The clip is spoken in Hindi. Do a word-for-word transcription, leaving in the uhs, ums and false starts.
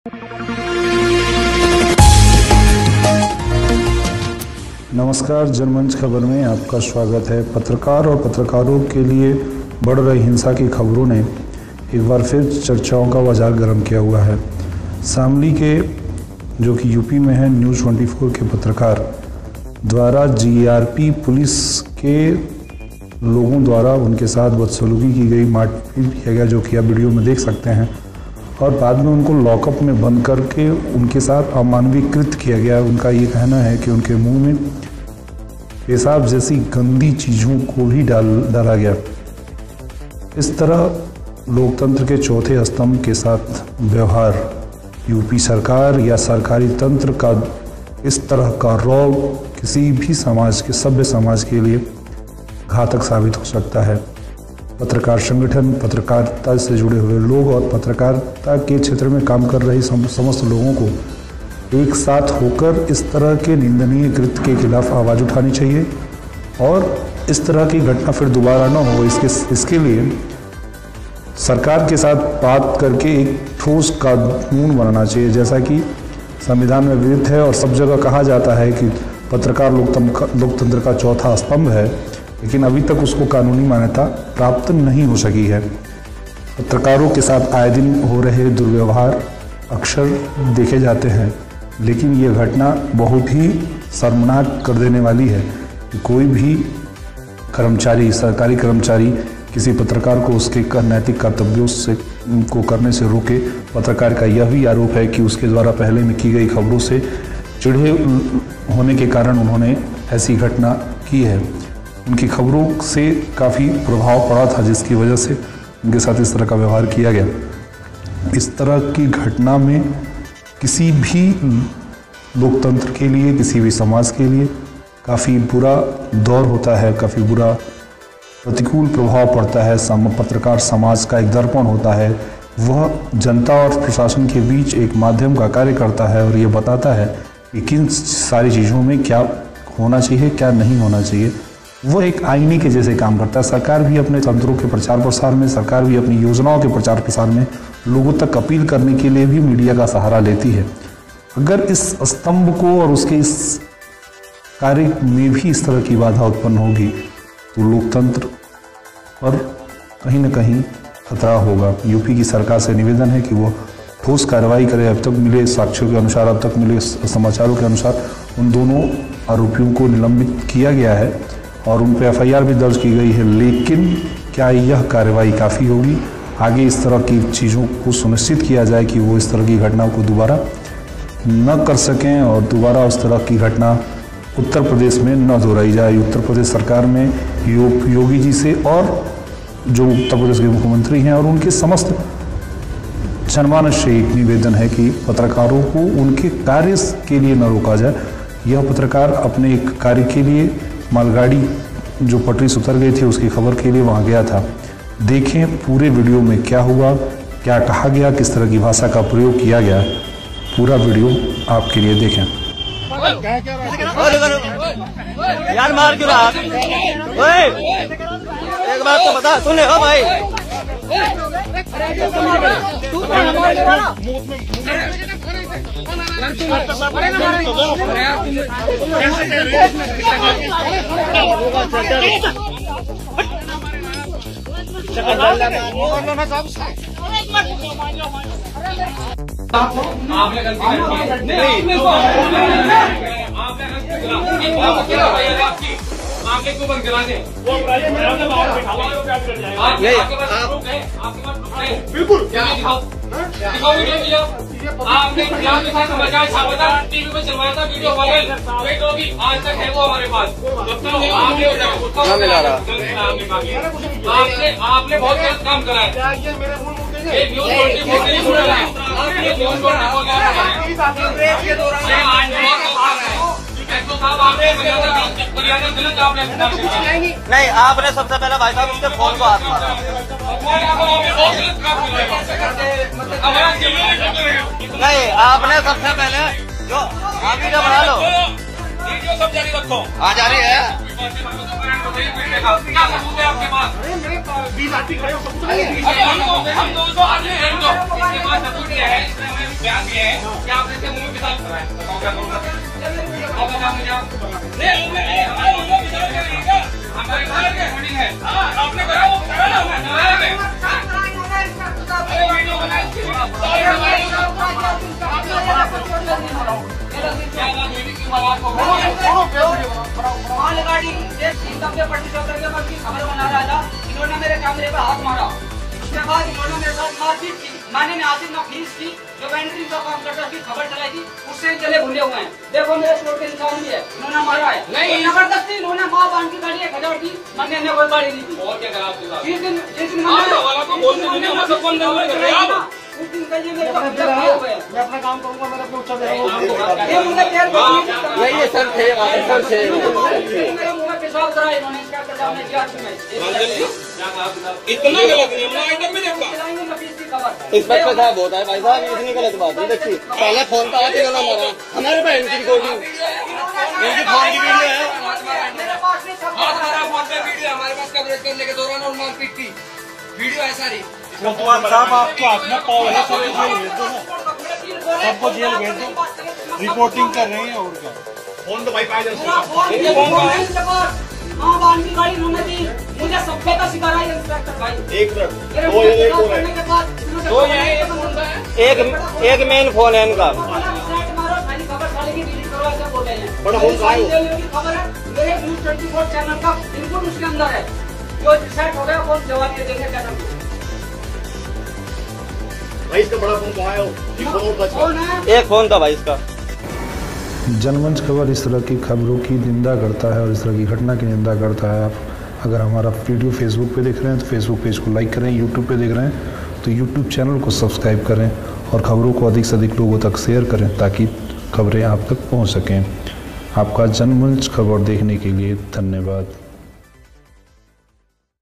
नमस्कार, जनमंच खबर में आपका स्वागत है। पत्रकार और पत्रकारों के लिए बढ़ रही हिंसा की खबरों ने एक बार फिर चर्चाओं का बाजार गर्म किया हुआ है। शामली के जो कि यूपी में है, न्यूज़ चौबीस के पत्रकार द्वारा जीआरपी पुलिस के लोगों द्वारा उनके साथ बदसलूकी की गई, मारपीट किया गया, जो कि आप वीडियो में देख सकते हैं, और बाद में उनको लॉकअप में बंद करके उनके साथ अमानवीय कृत्य किया गया। उनका ये कहना है कि उनके मुंह में पेशाब जैसी गंदी चीज़ों को भी डाल डाला गया। इस तरह लोकतंत्र के चौथे स्तंभ के साथ व्यवहार, यूपी सरकार या सरकारी तंत्र का इस तरह का रौब किसी भी समाज के, सभ्य समाज के लिए घातक साबित हो सकता है। पत्रकार संगठन, पत्रकारिता से जुड़े हुए लोग और पत्रकारिता के क्षेत्र में काम कर रहे समस्त लोगों को एक साथ होकर इस तरह के निंदनीय कृत्य के खिलाफ आवाज़ उठानी चाहिए और इस तरह की घटना फिर दोबारा न हो, इसके इसके लिए सरकार के साथ बात करके एक ठोस कानून बनाना चाहिए। जैसा कि संविधान में विदित है और सब जगह कहा जाता है कि पत्रकार लोकतंत्र लोकतंत्र का चौथा स्तंभ है, लेकिन अभी तक उसको कानूनी मान्यता प्राप्त नहीं हो सकी है। पत्रकारों के साथ आए दिन हो रहे दुर्व्यवहार अक्सर देखे जाते हैं, लेकिन ये घटना बहुत ही शर्मनाक कर देने वाली है कि कोई भी कर्मचारी, सरकारी कर्मचारी किसी पत्रकार को उसके नैतिक कर्तव्यों से को करने से रोके। पत्रकार का यह भी आरोप है कि उसके द्वारा पहले में की गई खबरों से चिढ़े होने के कारण उन्होंने ऐसी घटना की है। उनकी खबरों से काफ़ी प्रभाव पड़ा था, जिसकी वजह से उनके साथ इस तरह का व्यवहार किया गया। इस तरह की घटना में किसी भी लोकतंत्र के लिए, किसी भी समाज के लिए काफ़ी बुरा दौर होता है, काफ़ी बुरा प्रतिकूल प्रभाव पड़ता है। सम पत्रकार समाज का एक दर्पण होता है, वह जनता और प्रशासन के बीच एक माध्यम का कार्य करता है और ये बताता है कि किन सारी चीज़ों में क्या होना चाहिए, क्या नहीं होना चाहिए। वो एक आईने के जैसे काम करता है। सरकार भी अपने तंत्रों के प्रचार प्रसार में, सरकार भी अपनी योजनाओं के प्रचार प्रसार में लोगों तक अपील करने के लिए भी मीडिया का सहारा लेती है। अगर इस स्तंभ को और उसके इस कार्य में भी इस तरह की बाधा उत्पन्न होगी तो लोकतंत्र पर कहीं न कहीं खतरा होगा। यूपी की सरकार से निवेदन है कि वो ठोस कार्रवाई करे। अब तक मिले साक्ष्यों के अनुसार, अब तक मिले समाचारों के अनुसार उन दोनों आरोपियों को निलंबित किया गया है और उन पर एफ आई आर भी दर्ज की गई है। लेकिन क्या यह कार्रवाई काफ़ी होगी? आगे इस तरह की चीज़ों को सुनिश्चित किया जाए कि वो इस तरह की घटनाओं को दोबारा न कर सकें और दोबारा उस तरह की घटना उत्तर प्रदेश में न दोहराई जाए। उत्तर प्रदेश सरकार में यो, योगी जी से और जो उत्तर प्रदेश के मुख्यमंत्री हैं और उनके समस्त जनमानस से एक निवेदन है कि पत्रकारों को उनके कार्य के लिए न रोका जाए। यह पत्रकार अपने एक कार्य के लिए मालगाड़ी जो पटरी से उतर गई थी उसकी खबर के लिए वहाँ गया था। देखें पूरे वीडियो में क्या हुआ, क्या कहा गया, किस तरह की भाषा का प्रयोग किया गया। पूरा वीडियो आपके लिए देखें। यार मार क्यों रहा? ओए एक बात तो बता, सुन ले हो भाई। आपने गलती की, आपने क्यों बंद करा दे? बिल्कुल दिखाओ वीडियो। आपने समाचार छापा था, टीवी पे चलवाया था वीडियो वायरल, आज तक है वो हमारे पास। आपने आपने बहुत गलत काम करा है। ये न्यूज़ ट्वेंटी फोर नहीं सुन रहा है, न्यूज़ ट्वेंटी फोर नहीं, आपने सबसे पहले भाई साहब उसके फोन को हाथ मारा। नहीं, आपने सबसे पहले जो आप वीडियो बना लो, वीडियो सब जारी रखो। हाँ जारी है। क्या सबूत है आपके पास? बीस आदमी खड़े हो सबूत नहीं है। अरे हम तो हम दो सौ आदमी हैं तो इसके पास सबूत क्या है? इसमें हमें बयान दिए हैं कि आपने इसके मुंह में पिसाब कराया। बताओ क्या करूँगा? अब बताओ मुझे आप। नहीं नहीं हमारे मुंह में पिसाब करेंगे। हमारे घर के होर्डिंग है। आपने करा वो करा ना मैं नया में। अरे वीडियो बनाए इसकी सारी हमारे क्या बात हुई कि बात को मालगाड़ी सबसे पट्टी चौकर के बाद की खबर बना रहा था। इन्होंने मेरे कैमरे पर हाथ मारा। उसके बाद इन्होंने मेरे साथ मारपीट की। मैंने आसिफ नफीस की जो वेंडरिंग का काम करता उसकी खबर चलाई थी, उससे चले भूले हुए हैं। देखो मेरे स्टोर के इंसान भी है, इन्होंने मारा है। नहीं जबरदस्ती इन्होंने माँ बांध की गाड़ी एक हजार की, मैंने इन्हें कोई गाड़ी नहीं दी। और क्या करा आपके साथ? जिस दिन जिस दिन वाला को बोलते दुनिया में सब कौन कर रहे हैं आप? उस दिन कहिए मेरे को हुए हैं। मैं अपना काम करूंगा, मैंने अपने उत्तर दे रहा हूँ। ये मुझे देर को नहीं ये सर थे सर थे मेरे मुंह में पेशाब करा इन्होंने। इसका इंतजाम नहीं किया तुम्हें। इतना गलत नहीं हमने आइटम में देखा। इंस्पेक्टर साहब होता है भाई साहब, इतनी गलत बात नहीं देखी। पहले फोन तो आते ना मारा हमारे बहन की रिकॉर्डिंग, इनकी फोन की वीडियो है। हमारे पास कवरेज करने के दौरान और मारपीट की वीडियो है सारी। साहब आपको हाथ में पाव है, सबको जेल भेज दो ना, सबको जेल भेज दो। रिपोर्टिंग कर रहे हैं और क्या। फोन तो भाई पाए माँ बान की गाड़ी उन्होंने दी, मुझे सभ्य का शिकार है इंस्पेक्टर भाई। एक मिनट दो ये एक और है। दो ये एक कौन सा है? एक एक मेन फोन है इनका। बड़ा फोन कहाँ है? खबर है मेरे न्यूज़ ट्वेंटी फोर चैनल का इनपुट उसके अंदर है। जो डिसाइड हो गया कौन जवाब ये देंगे चैनल को। भाई इसका बड़ा फोन कहाँ है? ये फोन बचा कौन है? एक फोन था भाई इसका। जनमंच खबर इस तरह की खबरों की निंदा करता है और इस तरह की घटना की निंदा करता है। आप अगर हमारा वीडियो फेसबुक पे देख रहे हैं तो फेसबुक पेज को लाइक करें, यूट्यूब पे देख रहे हैं तो यूट्यूब चैनल को सब्सक्राइब करें और ख़बरों को अधिक से अधिक लोगों तक शेयर करें ताकि खबरें आप तक पहुंच सकें। आपका जनमंच खबर देखने के लिए धन्यवाद।